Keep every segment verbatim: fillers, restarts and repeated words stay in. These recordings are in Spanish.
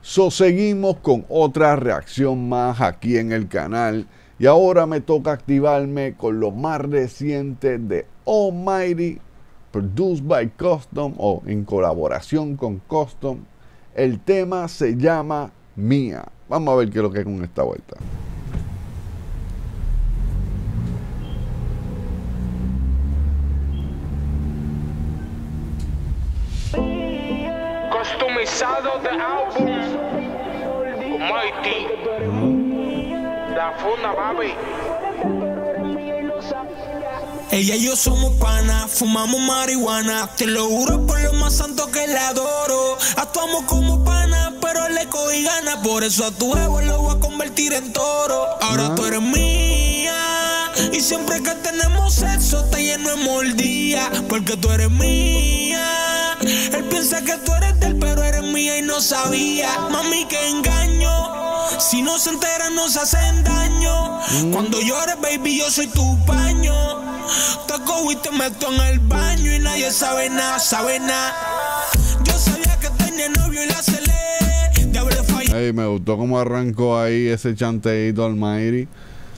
So, seguimos con otra reacción más aquí en el canal. Y ahora me toca activarme con lo más reciente de Almighty, produced by Custom o en colaboración con Custom. El tema se llama Mía. Vamos a ver qué es lo que es con esta vuelta. Customizado de álbum Almighty, la funda, papi. Ella y yo somos panas, fumamos marihuana. Te lo juro por lo más santo que la adoro. Actuamos como panas, pero le cogí ganas. Por eso a tu ego lo voy a convertir en toro. Ahora tú eres mía, y siempre que tenemos sexo te lleno de mordida. Porque tú eres mía. Él piensa que tú eres de él, pero eres mía y no sabía. Mami, que engaño. Si no se enteran nos hacen daño. mm. Cuando llores, baby, yo soy tu paño. Te cojo y te meto en el baño y nadie sabe nada, sabe nada. Yo sabía que tenía novio y la celé. De haber fallado. Hey, me gustó cómo arrancó ahí ese chanteíto Almighty.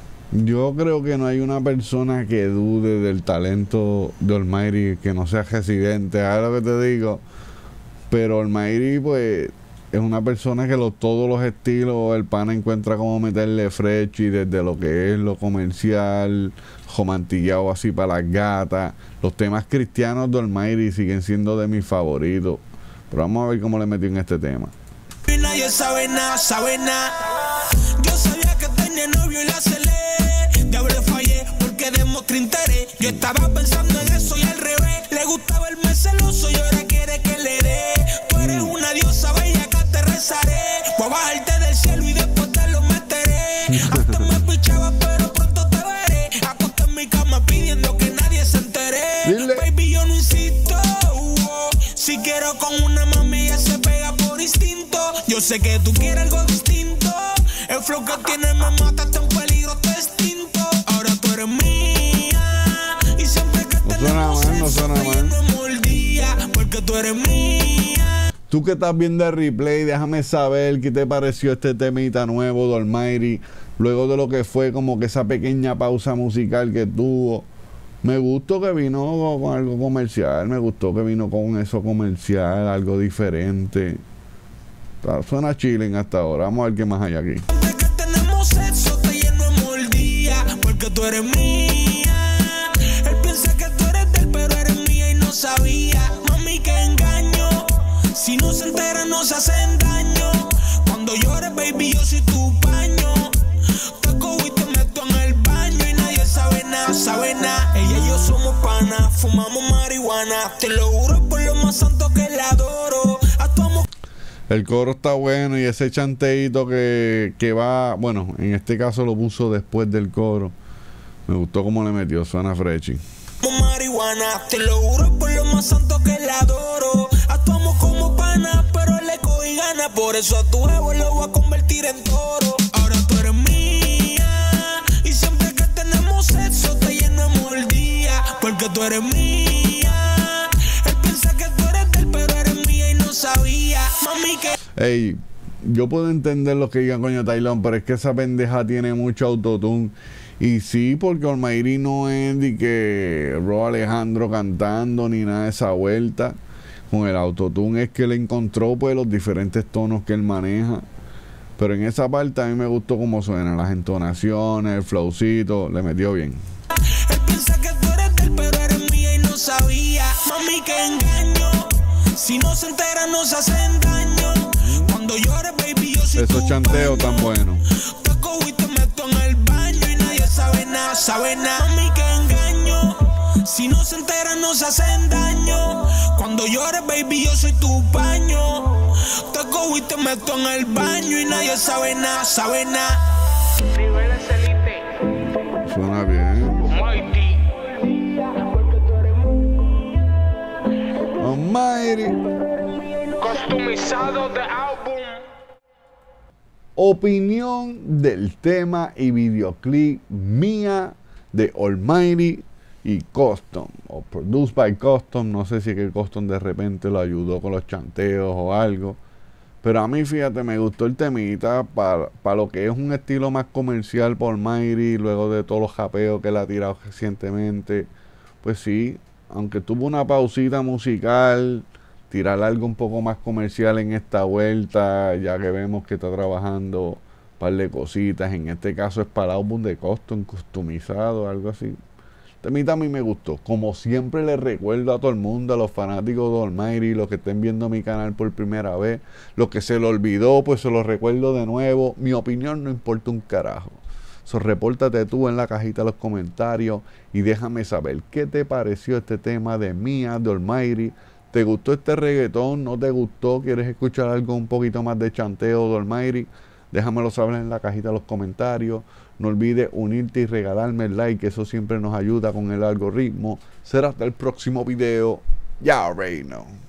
Yo creo que no hay una persona que dude del talento de Almighty que no sea residente, ¿sabes lo que te digo? Pero Almighty, pues, es una persona que lo, todos los estilos, el pana encuentra cómo meterle fresh, y desde lo que es lo comercial, romantillado así para las gatas. Los temas cristianos de Almighty siguen siendo de mis favoritos. Pero vamos a ver cómo le metió en este tema. Y nadie sabe nada, sabe nada. Yo sabía que tenía novio y la celé. De haber fallé porque demostré interés. Yo estaba pensando en eso y al revés. Le gustaba el mes celoso y ahora quiere que le dé. Tú eres una diosa bella, acá te rezaré. Voy a bajarte del cielo y después te lo meteré. Hasta me pichaba pero pronto te veré. Acosté en mi cama pidiendo que nadie se entere. Dile. Baby, yo no insisto. uh, Si quiero con una mami ella se pega por instinto. Yo sé que tú quieres algo distinto. El flow que tienes me mata, está en peligro tu instinto. Ahora tú eres mía. Y siempre que te No suena mal, no suena mal. Porque tú eres mía. Tú que estás viendo el replay, déjame saber qué te pareció este temita nuevo de Almighty. Luego de lo que fue como que esa pequeña pausa musical que tuvo. Me gustó que vino con algo comercial. Me gustó que vino con eso comercial, algo diferente. Suena chilling hasta ahora. Vamos a ver qué más hay aquí. Siempre que tenemos sexo te lleno de mordida. Porque tú eres mía. Él piensa que tú eres de él, pero eres mía y no sabía. Mami, que engaño. Si no se enteran nos hacen daño. Cuando llores, baby, yo soy tu paño. Te cojo y te meto en el baño y nadie sabe nada, sabe nada. Ella y yo somos panas, fumamos marihuana. Te lo juro por lo más santo que la adoro. Actuamos. El coro está bueno y ese chanteíto que, que va, bueno, en este caso lo puso después del coro. Me gustó cómo le metió, suena freshy. Marihuana, te lo juro por lo más santo que la adoro. Actuamos como panas, pero le cogí ganas. Por eso a tu ego lo voy a convertir en toro. Ahora tú eres mía. Y siempre que tenemos sexo te lleno de mordida. Porque tú eres mía. Él piensa que tú eres de él, pero eres mía y no sabía. Mami, que... Ey, yo puedo entender lo que digan, coño, Tailón, pero es que esa pendeja tiene mucho autotune. Y sí, porque Almighty no es de que Ro Alejandro cantando ni nada de esa vuelta. Con el autotune es que él encontró pues los diferentes tonos que él maneja. Pero en esa parte a mí me gustó cómo suena, las entonaciones, el flowcito, le metió bien. Él piensa que tú eres de él, pero eres mía y no sabía. Mami, que engaño. Si no se enteran nos hacen daño. Cuando llores, baby, yo soy Esos tu chanteos paño. tan buenos. Te cojo y te meto en el baño y nadie sabe nada, sabe nada. Mami, que engaño. Si no se enteran nos hacen daño. Cuando llores, baby, yo soy tu paño. Te cojo y te meto en el baño y nadie sabe nada, sabe nada. Niveles elite, Suena bien. Almighty. Almighty. Customizado de álbum. Opinión del tema y videoclip Mía de Almighty y Custom, o produced by Custom. No sé si es que Custom de repente lo ayudó con los chanteos o algo, Pero a mí, fíjate, me gustó el temita para pa lo que es un estilo más comercial por Almighty, luego de todos los japeos que él ha tirado recientemente. Pues sí, aunque tuvo una pausita musical, tirar algo un poco más comercial en esta vuelta, ya que vemos que está trabajando un par de cositas. En este caso es para el álbum de Custom, customizado, algo así. Temita a mí me gustó. Como siempre le recuerdo a todo el mundo, a los fanáticos de Almighty, los que estén viendo mi canal por primera vez, los que se lo olvidó, pues se lo recuerdo de nuevo. Mi opinión no importa un carajo. So, repórtate tú en la cajita de los comentarios y déjame saber qué te pareció este tema de Mía, de Almighty. ¿Te gustó este reggaetón? ¿No te gustó? ¿Quieres escuchar algo un poquito más de chanteo de Almighty? Déjamelo saber en la cajita de los comentarios. No olvides unirte y regalarme el like, que eso siempre nos ayuda con el algoritmo. Será hasta el próximo video. Ya already know.